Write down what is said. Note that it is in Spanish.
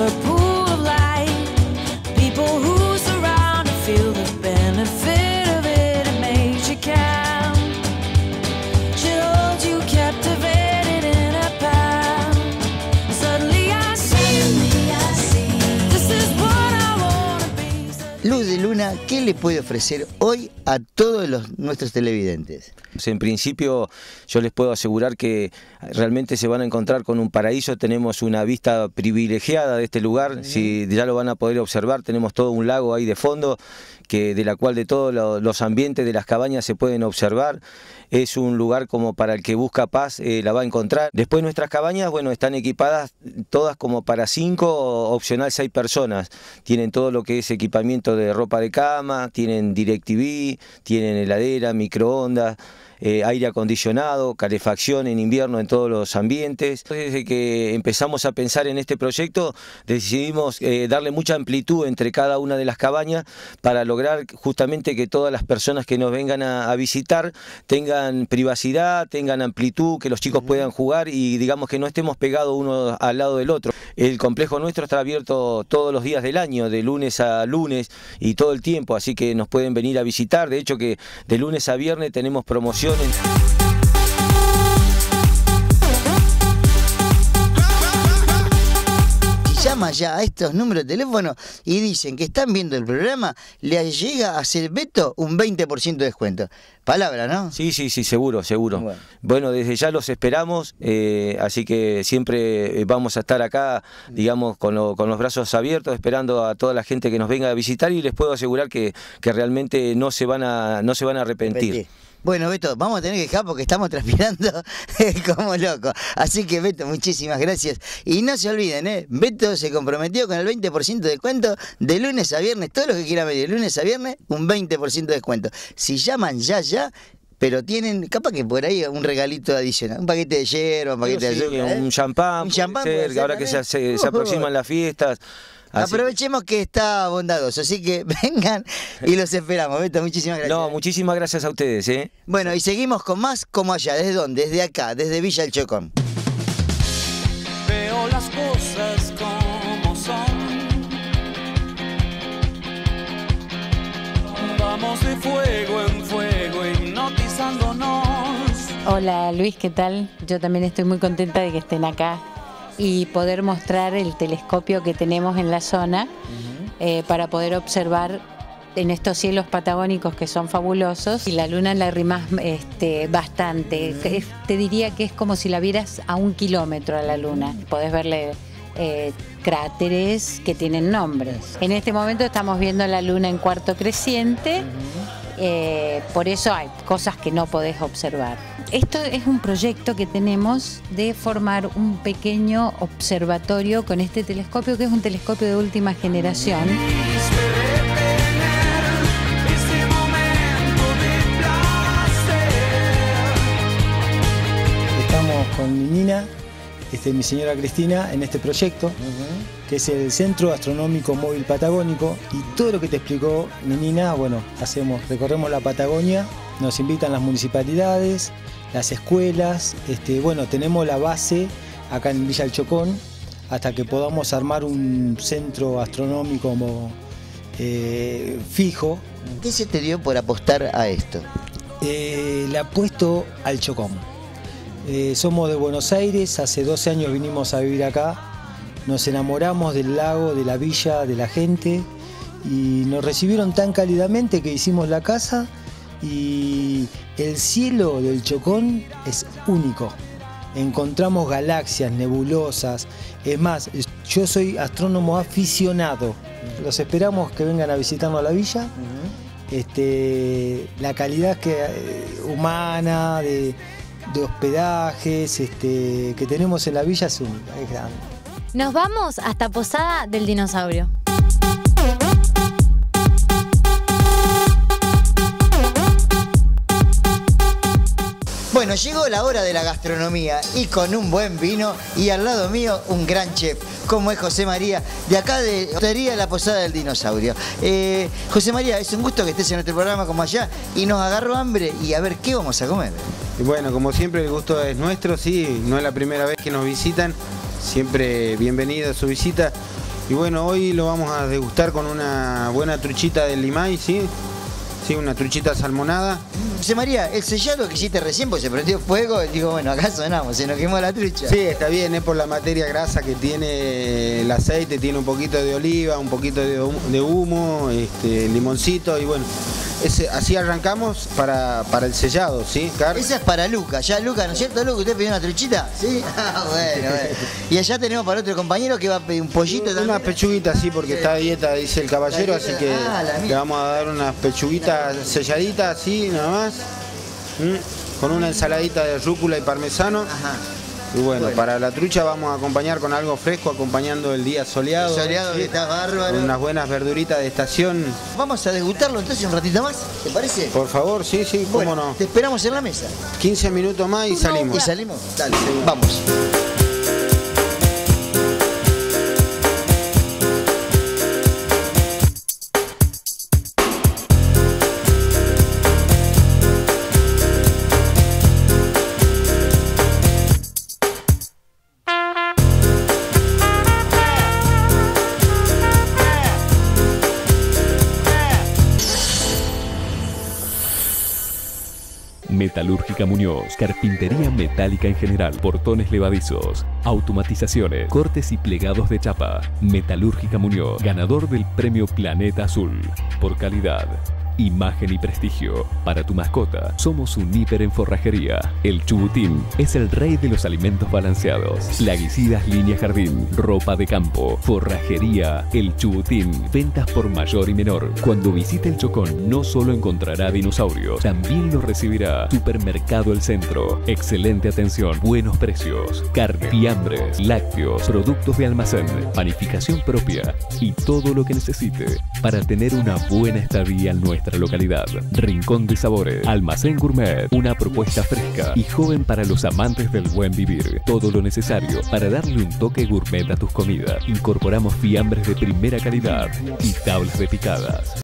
a pool of light. People who surround and feel the benefit of it. It makes you count. Should hold you captivated in a pound. Suddenly I see. This is what I wanna be. Luz de Luna, ¿qué le puede ofrecer hoy a todos nuestros televidentes? En principio yo les puedo asegurar que realmente se van a encontrar con un paraíso. Tenemos una vista privilegiada de este lugar, si ya lo van a poder observar. Tenemos todo un lago ahí de fondo, de la cual de todos los ambientes de las cabañas se pueden observar. Es un lugar como para el que busca paz, la va a encontrar. Después nuestras cabañas, bueno, están equipadas todas como para 5, opcional 6 personas. Tienen todo lo que es equipamiento de ropa de cama, tienen DirecTV, tienen heladera, microondas, aire acondicionado, calefacción en invierno en todos los ambientes. Desde que empezamos a pensar en este proyecto decidimos darle mucha amplitud entre cada una de las cabañas para lograr justamente que todas las personas que nos vengan a visitar tengan privacidad, tengan amplitud, que los chicos puedan jugar y digamos que no estemos pegados uno al lado del otro. El complejo nuestro está abierto todos los días del año, de lunes a lunes y todo el tiempo, así que nos pueden venir a visitar. De hecho que de lunes a viernes tenemos promociones. Si llama ya a estos números de teléfono y dicen que están viendo el programa, les llega a hacer Beto un 20% de descuento. Palabra, ¿no? Sí, seguro. Bueno, desde ya los esperamos, así que siempre vamos a estar acá, digamos, con los brazos abiertos, esperando a toda la gente que nos venga a visitar, y les puedo asegurar que realmente no se van a arrepentir. Bueno, Beto, vamos a tener que dejar porque estamos transpirando como locos. Así que, Beto, muchísimas gracias. Y no se olviden, Beto se comprometió con el 20% de descuento de lunes a viernes. Todos los que quieran venir de lunes a viernes, un 20% de descuento. Si llaman ya, pero tienen, capaz que por ahí un regalito adicional. Un paquete de yerba, un paquete de azúcar. Un champán, puede ser, ahora que se aproximan las fiestas. Aprovechemos que está bondadoso, así que vengan y los esperamos. Beto, muchísimas gracias. No, muchísimas gracias a ustedes. Bueno, y seguimos con más como allá. ¿Desde dónde? Desde acá, desde Villa El Chocón. Veo las cosas como son. Vamos de fuego en fuego, hipnotizándonos. Hola Luis, ¿qué tal? Yo también estoy muy contenta de que estén acá y poder mostrar el telescopio que tenemos en la zona para poder observar en estos cielos patagónicos que son fabulosos. Y la luna la rimás bastante. Te diría que es como si la vieras a 1 kilómetro a la luna. Podés verle cráteres que tienen nombres. En este momento estamos viendo la luna en cuarto creciente. Por eso hay cosas que no podés observar. Esto es un proyecto que tenemos de formar un pequeño observatorio con este telescopio, que es un telescopio de última generación. Estamos con mi nina, mi señora Cristina, en este proyecto, que es el Centro Astronómico Móvil Patagónico, y todo lo que te explicó mi nina, bueno, recorremos la Patagonia, nos invitan las municipalidades, las escuelas, bueno, tenemos la base acá en Villa El Chocón, hasta que podamos armar un centro astronómico fijo. ¿Qué se te dio por apostar a esto? Le apuesto al Chocón. Somos de Buenos Aires, hace 12 años vinimos a vivir acá, nos enamoramos del lago, de la villa, de la gente, y nos recibieron tan cálidamente que hicimos la casa, y el cielo del Chocón es único. Encontramos galaxias, nebulosas. Es más, yo soy astrónomo aficionado. Los esperamos que vengan a visitarnos a la villa. La calidad humana, de hospedajes que tenemos en la villa es única, es grande. Nos vamos hasta Posada del Dinosaurio. Bueno, llegó la hora de la gastronomía y con un buen vino y al lado mío un gran chef, como es José María, de acá de Hostería La Posada del Dinosaurio. José María, es un gusto que estés en nuestro programa como allá y nos agarró hambre y a ver qué vamos a comer. Y bueno, como siempre el gusto es nuestro, sí, no es la primera vez que nos visitan, siempre bienvenida a su visita. Y bueno, hoy lo vamos a degustar con una buena truchita de limay, ¿sí? Sí, una truchita salmonada. José María, el sellado que hiciste recién, pues se prendió fuego, digo, bueno, acá sonamos, se nos quemó la trucha. Sí, está bien, es por la materia grasa que tiene el aceite, tiene un poquito de oliva, un poquito de humo, limoncito y bueno. Así arrancamos para el sellado, ¿sí, Car? Esa es para Luca, ya Luca, ¿no es cierto, Luca? ¿Usted pidió una truchita? Sí. Bueno. Y allá tenemos para otro compañero que va a pedir un pollito también. Una pechuguita, sí, porque está a dieta, dice el caballero, así que le vamos a dar unas pechuguitas selladitas, así, nada más. Con una ensaladita de rúcula y parmesano. Ajá. Y bueno, para la trucha vamos a acompañar con algo fresco, acompañando el día soleado. Soleado, ¿sí? Que está bárbaro. Unas buenas verduritas de estación. Vamos a degustarlo entonces un ratito más, ¿te parece? Por favor, sí, cómo bueno, no. Te esperamos en la mesa. 15 minutos más y salimos. ¿Y salimos? Dale, vamos. Metalúrgica Muñoz, carpintería metálica en general, portones levadizos, automatizaciones, cortes y plegados de chapa. Metalúrgica Muñoz, ganador del premio Planeta Azul, por calidad, imagen y prestigio. Para tu mascota, somos un hiper en forrajería. El Chubutín es el rey de los alimentos balanceados. Plaguicidas Línea Jardín, ropa de campo, forrajería. El Chubutín, ventas por mayor y menor. Cuando visite el Chocón, no solo encontrará dinosaurios, también lo recibirá. Supermercado El Centro, excelente atención, buenos precios, carne, fiambres, lácteos, productos de almacén, panificación propia y todo lo que necesite para tener una buena estadía en nuestra localidad. Rincón de Sabores, Almacén Gourmet, una propuesta fresca y joven para los amantes del buen vivir. Todo lo necesario para darle un toque gourmet a tus comidas. Incorporamos fiambres de primera calidad y tablas de picadas.